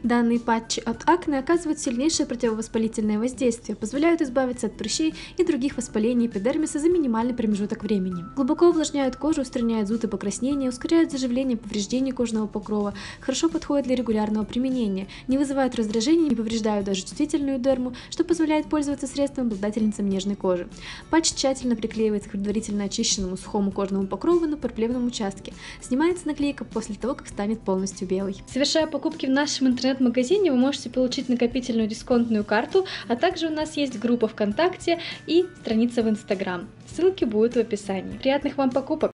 Данные патчи от акне оказывают сильнейшее противовоспалительное воздействие, позволяют избавиться от прыщей и других воспалений эпидермиса за минимальный промежуток времени. Глубоко увлажняют кожу, устраняют зуд и покраснения, ускоряют заживление повреждений кожного покрова, хорошо подходят для регулярного применения, не вызывают раздражения, не повреждают даже чувствительную дерму, что позволяет пользоваться средством обладательницам нежной кожи. Патч тщательно приклеивается к предварительно очищенному сухому кожному покрову на проблемном участке. Снимается наклейка после того, как станет полностью белой. Совершая покупки в нашем интернет-магазине, вы можете получить накопительную дисконтную карту, а также у нас есть группа ВКонтакте и страница в Инстаграм. Ссылки будут в описании. Приятных вам покупок!